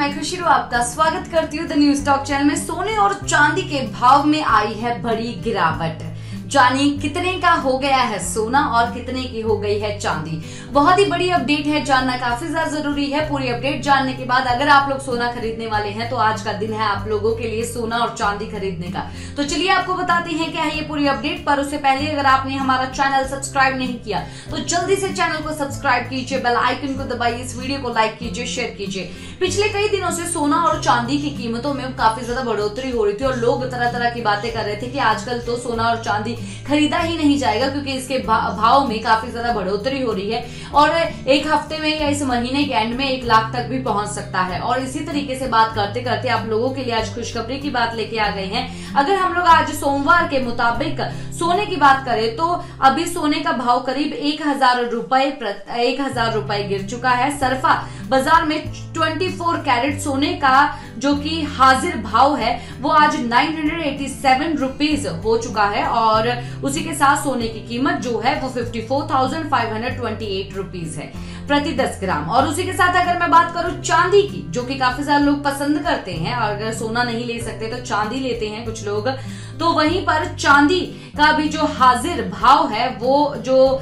मैं खुशी आपका स्वागत करती हूँ द न्यूज टॉक चैनल में। सोने और चांदी के भाव में आई है बड़ी गिरावट। जानिए कितने का हो गया है सोना और कितने की हो गई है चांदी। बहुत ही बड़ी अपडेट है, जानना काफी ज्यादा जरूरी है। पूरी अपडेट जानने के बाद अगर आप लोग सोना खरीदने वाले हैं तो आज का दिन है आप लोगों के लिए सोना और चांदी खरीदने का। तो चलिए आपको बताते हैं क्या है ये पूरी अपडेट। पर उससे पहले अगर आपने हमारा चैनल सब्सक्राइब नहीं किया तो जल्दी से चैनल को सब्सक्राइब कीजिए, बेल आइकन को दबाइए, इस वीडियो को लाइक कीजिए, शेयर कीजिए। पिछले कई दिनों से सोना और चांदी की कीमतों में काफी ज्यादा बढ़ोतरी हो रही थी और लोग तरह तरह की बातें कर रहे थे कि आजकल तो सोना और चांदी खरीदा ही नहीं जाएगा क्योंकि इसके भाव में काफी ज्यादा बढ़ोतरी हो रही है और एक हफ्ते में या इस महीने के एंड में 1 लाख तक भी पहुंच सकता है। और इसी तरीके से बात करते करते आप लोगों के लिए आज खुशखबरी की बात लेके आ गए हैं। अगर हम लोग आज सोमवार के मुताबिक सोने की बात करें तो अभी सोने का भाव करीब 1000 रुपए गिर चुका है। सरफा बाजार में 24 कैरेट सोने का जो कि हाजिर भाव है वो आज 987 रुपीज हो चुका है और उसी के साथ सोने की कीमत जो है वो 54,528 रुपीज है प्रति 10 ग्राम। और उसी के साथ अगर मैं बात करूं चांदी की, जो कि काफी ज्यादा लोग पसंद करते हैं, और अगर सोना नहीं ले सकते तो चांदी लेते हैं कुछ लोग, तो वहीं पर चांदी का भी जो हाजिर भाव है वो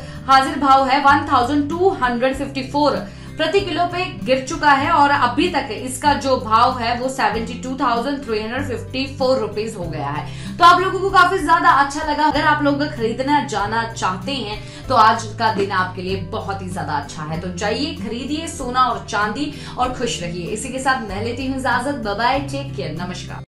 1254 प्रति किलो पे गिर चुका है और अभी तक इसका जो भाव है वो 72,354 रुपीज हो गया है। तो आप लोगों को काफी ज्यादा अच्छा लगा। अगर आप लोग खरीदना जाना चाहते हैं तो आज का दिन आपके लिए बहुत ही ज्यादा अच्छा है। तो जाइए खरीदिए सोना और चांदी और खुश रहिए। इसी के साथ मैं लेती हूँ इजाजत। बाय बाय, टेक केयर, नमस्कार।